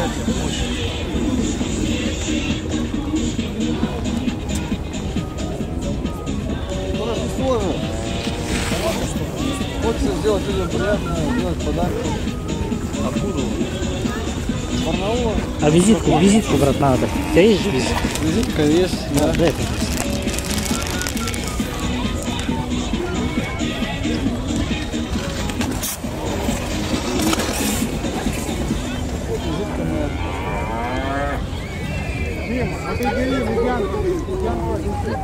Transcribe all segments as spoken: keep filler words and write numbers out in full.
мероприятие мощное. Тоже. Хочется сделать людям приятно, сделать подарки. Откуда вы? Барнаула. А визитку, визитку, брат, надо. У тебя есть же визитка? Визитка есть, да. Да, дай, пожалуйста. Визитка моя. Дима, а ты бери ледянку, ледянку.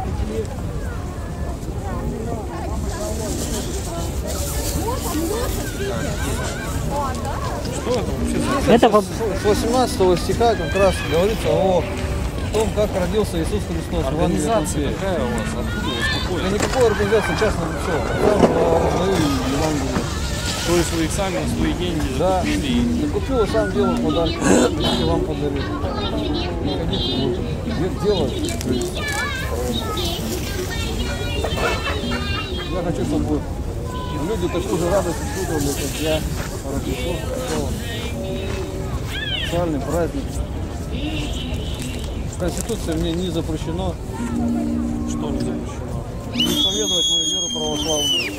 Что это вообще за... Это по... С восемнадцатого стиха как раз говорится о том, как родился Иисус Христос. Организация какая у вас? Откуда у вас? Какой? Да никакой организации, частное лицо. Там раздаю Евангелие. То есть вы их сами на свои деньги Да, закупили? и- я купил и сам делаю подарки. Если вам подарю. Приходите, вот. Дело. Я хочу, чтобы люди такую же радость испытывали, как я. Рождество Христово. Социальный праздник. В Конституции мне не запрещено Что не запрещено? исповедовать мою веру православную.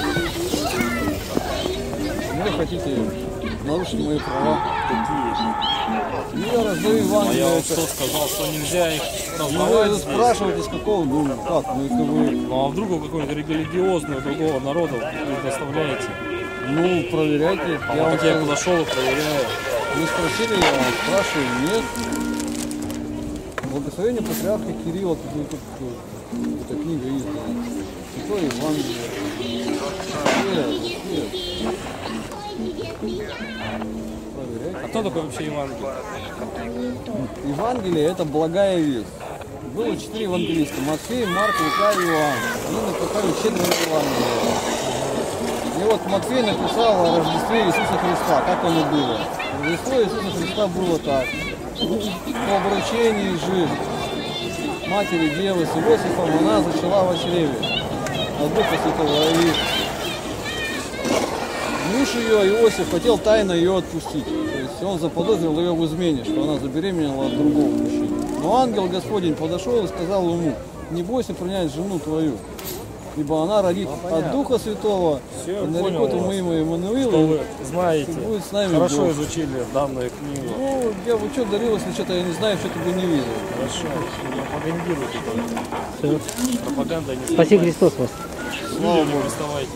Вы хотите нарушить мои права? Какие? Ну, я раздаю А я Евангелие. вам что сказал, что нельзя их Ну, раздавать вы здесь? спрашиваете, с какого дома? Как? Ну, если вы, Ну а вдруг вы какой-нибудь религиозный другого народа предоставляете? ну, проверяйте. А Я вот вам так я сказал, подошел и проверяю. вы спросили, я вам спрашиваю, нет. Благословение патриарха Кирилла, тут, тут, тут, эта книга есть, да. Святое Евангелие. Нет, нет. Проверяйте. А кто такой вообще Евангелие? Евангелие – это благая весть. Было четыре евангелиста – Матфей, Марк, Лука и Иоанн. Они написали щедрое Евангелие. И вот Матфей написал о Рождестве Иисуса Христа, как оно было. Рождество Иисуса Христа было так. По обручении жив матери Девы с Иосифом она зачала во чреве от Духа Святого. И муж ее, Иосиф, хотел тайно ее отпустить. То есть он заподозрил ее в измене, что она забеременела от другого мужчины. Но ангел Господень подошел и сказал ему: не бойся принять жену твою, ибо она родит от Духа Святого, Все, и я нарекут понял ему вас. имя Что Иммануил, вы и знаете, будет с нами хорошо Бог. изучили данную книгу. Ну, я бы что дарил, если что-то я не знаю, что-то бы не видел. Хорошо, пропагандируйте только. Всё. Пропаганда не Спаси Христос вас. Слава Богу. Приставайте.